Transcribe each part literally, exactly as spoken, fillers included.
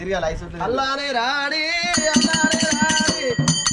తిరిగా లైసెన్స్ అల్లానే రాడి అల్లానే రాడి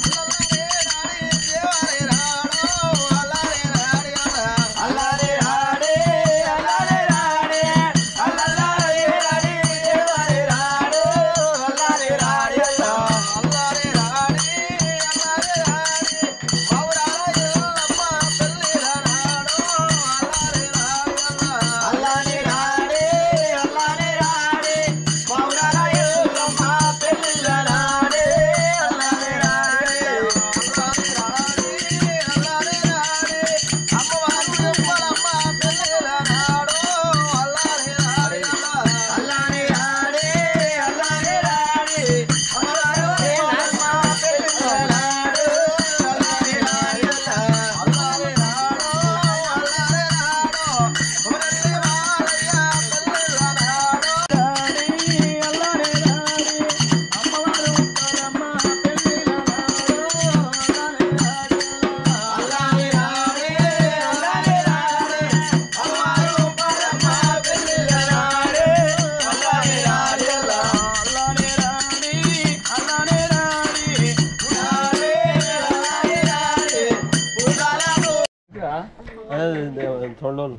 తొండోలు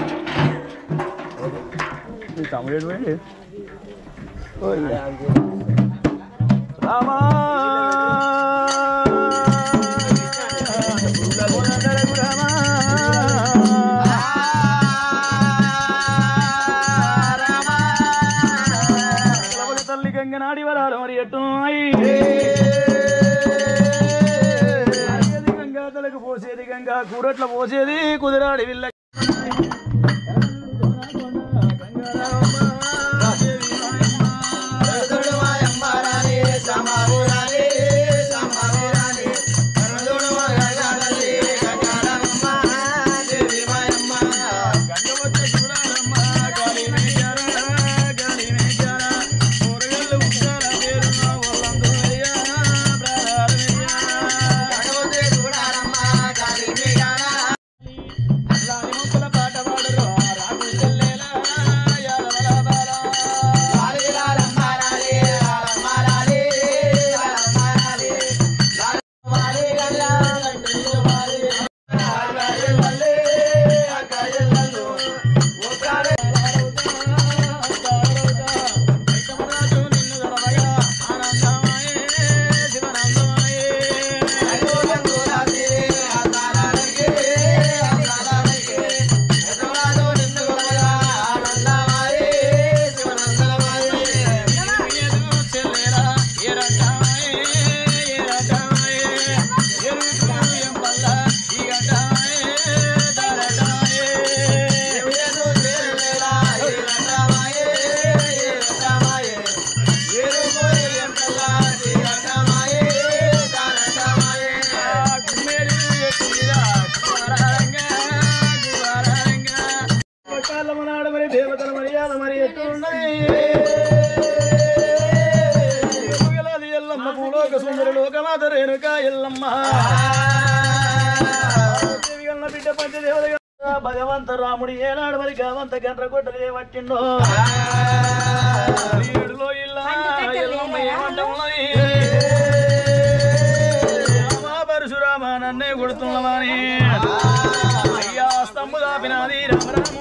తమిళ పోయింది రామా తల్లి గంగనాడి వరాలు మరి ఎట్టు గంగా తలకు పోసేది గంగా కూరట్ల పోసేది కుదిరాడి విల్ల దేవతల మర్యాద మరి ఎట్లున్నది ఎల్లమ్మ భూలోక సుందరి లోకమాత రేణుక ఎల్లమ్మ బిడ్డ పంచదేవత భగవంత రాముడు ఏనాడు మరి గవంత గంట కొట్టలే పట్టిండో ఏడులో ఇల్లా ఎల్లమ్మ ఏమంట ఉన్నది పరశురామ నన్నే కొడుతున్నవాని అయ్యా స్తంభు దాపినది రామరాము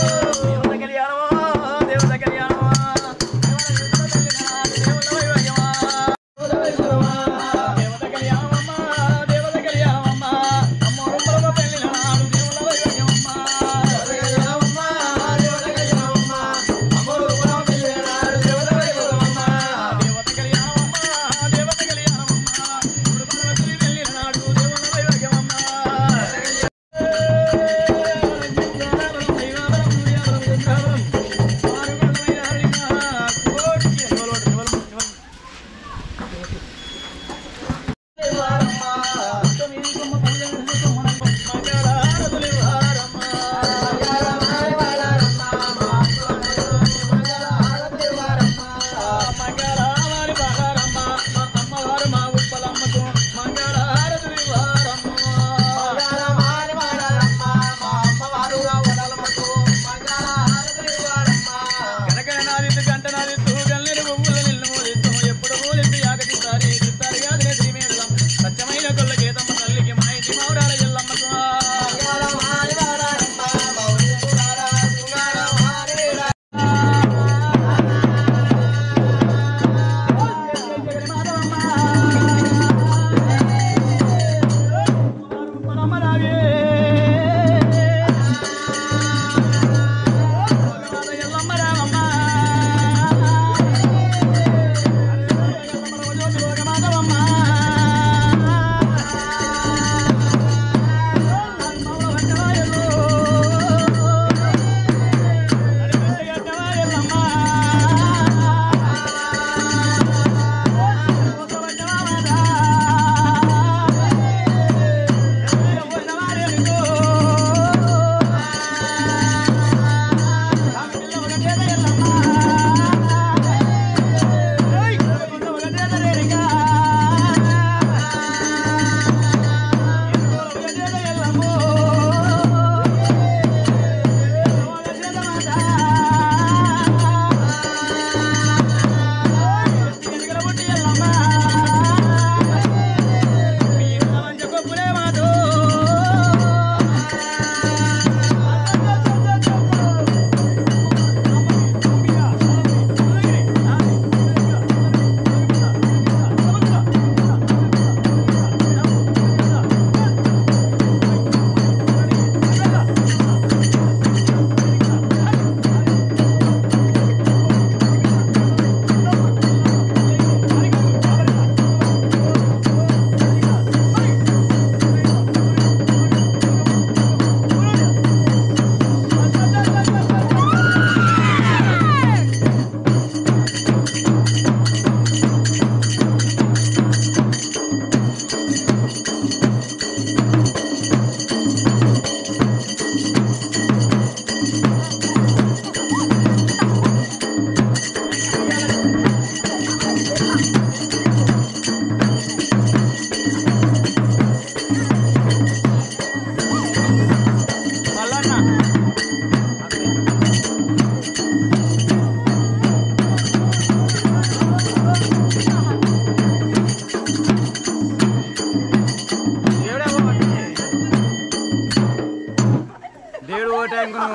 దేవత కళ్యాణమా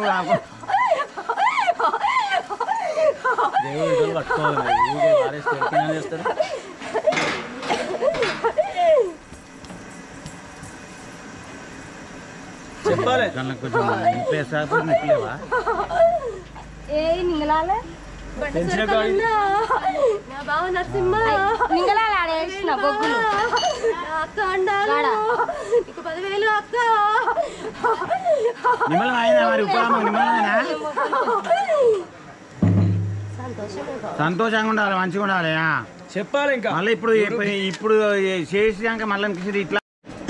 దేవుడు పట్టుకోవాలి చేస్తారు చెప్పాలి కొంచెం నిప్పలేవా ఏ నింగలాలే బావ నరసింహ నింగలాల ఆడేసిన బొగ్గులు అక్క అండాలి ఇక పదివేలు అక్క సంతోషంగా ఉండాలి మంచిగా ఉండాలి చెప్పాలి ఇంకా మళ్ళీ ఇప్పుడు ఇప్పుడు చేసాక మళ్ళీ ఇట్లా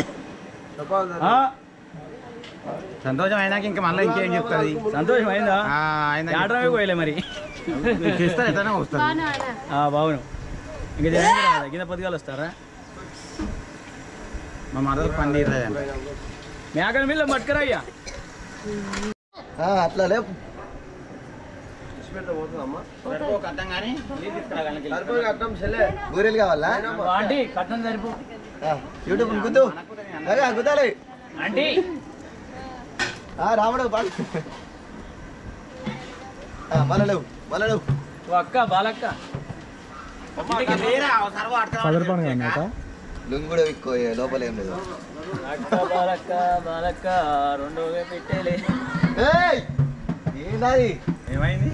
సంతోషం అయినాక ఇంకా మళ్ళీ ఇంకేం చెప్తుంది సంతోషం అయిందా ఆడమే పోయలే మరి చేస్తారు ఎట్లా వస్తుంది బాగును ఇంకా కింద పదిగాలు వస్తారా మా మరొక పని తీరలేదండి మేకల మీద పట్టుకురా అయ్యా అట్లా లేపు బూరెలు కావాలా ఆంటీ కట్నం సరిపో యూట్యూబ్ గుద్దు గుద్దాలి ఆంటీ రాముడు పాడు మళ్ళా లేవు మళ్ళా లేవు అక్క బాలక్క లుంగి కూడా విక్కో లోపల ఏం లేదు అక్క బాలక్క బాలక్క రెండు పెట్టేలే ఏంటది ఏమైంది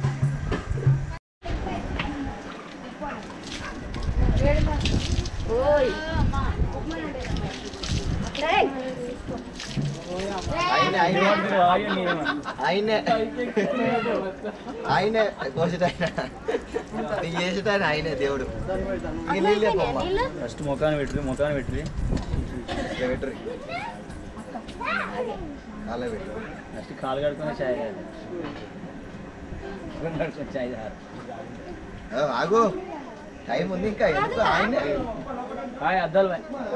ఆయనే ఆయనే కోసేట ఆయన నీకు చేసేట ఆయన ఆయనే దేవుడు ఇంక నీళ్ళే పోమ్మ ఫస్ట్ ముఖాన్ని పెట్టి ముఖాన్ని పెట్టి పెట్టరు అలా పెట్టు ఫస్ట్ కాలు కడుకునే చాయ్ కడుకునే చాయ్ ఆగు టైం ఉంది ఇంకా ఎందుకు ఆయనే హాయ్ అద్దాలు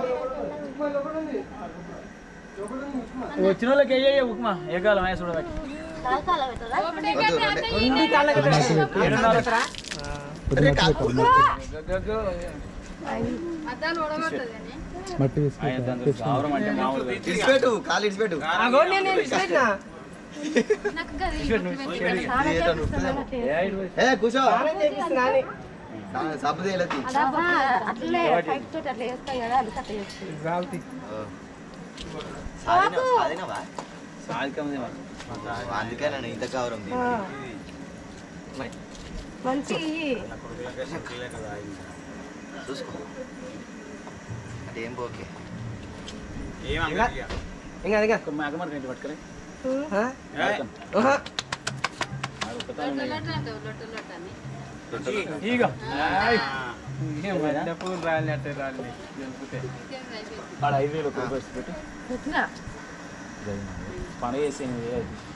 వచ్చిన వాళ్ళకి ఏ ఉప్మా ఏ కాలం ఏ చూడబట్టి ఇడిచిపెట్టు కాలు ఇడిచిపెట్టు ఏ కూర్చో సబ్బు తేలతి అందుకే నన్ను ఇంత కావరం చూసుకో అంటే ఏం పోకే మేకమర్ ఏంటి పట్టుకరే ಈಗ ఐదు వేలు రూపాయలు పెట్టి పండుగ చేసి